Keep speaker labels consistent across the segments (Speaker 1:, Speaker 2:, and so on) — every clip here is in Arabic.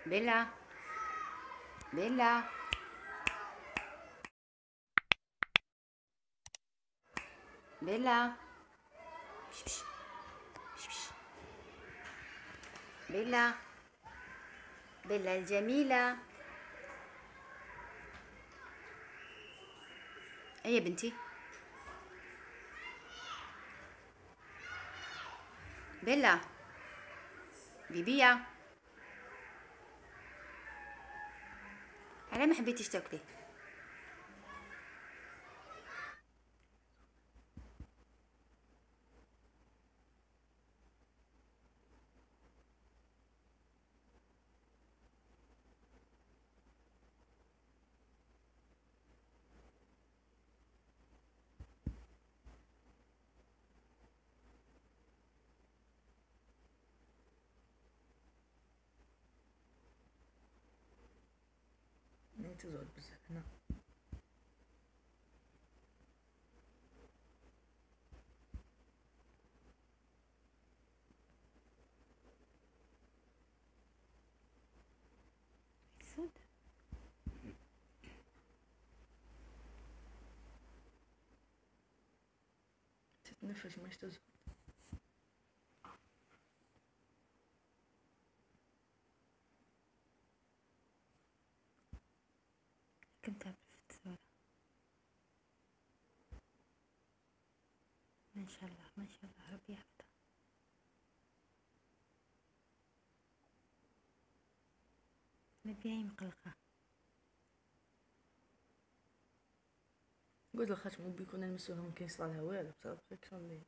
Speaker 1: بيلا، بيلا، بيلا، بش بش بش بش. بيلا، بيلا الجميلة. ايه يا بنتي؟ بيلا، بيبيا، على ما حبيتيش تاكلي؟
Speaker 2: انت زود بزاف هنا.
Speaker 1: سود.
Speaker 2: تتنفس ماش تزود.
Speaker 1: كنت عرفت صورة. ما شاء الله ما شاء الله، ربي يحفظها. نبيها مقلقة.
Speaker 2: قلت لخاطر مو بيكون نمسوها ممكن يصرالها والو بسبب فيكشن لي.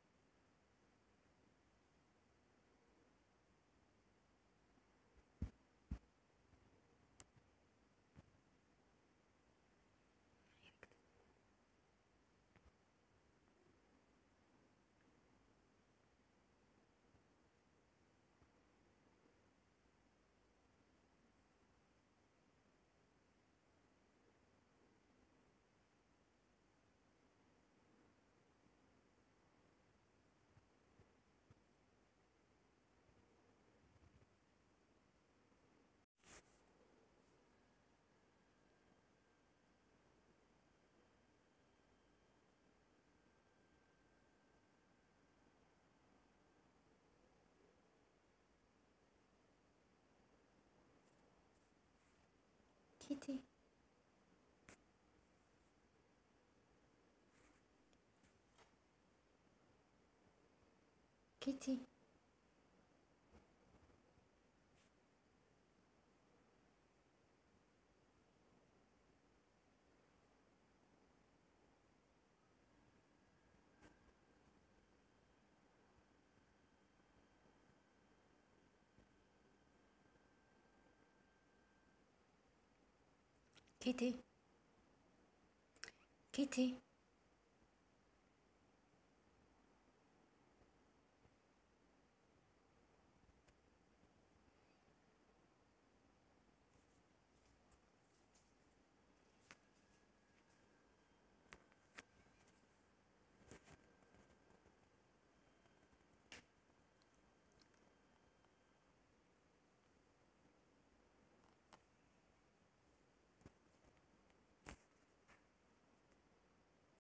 Speaker 1: كيتي، كيتي، كيتي، كيتي.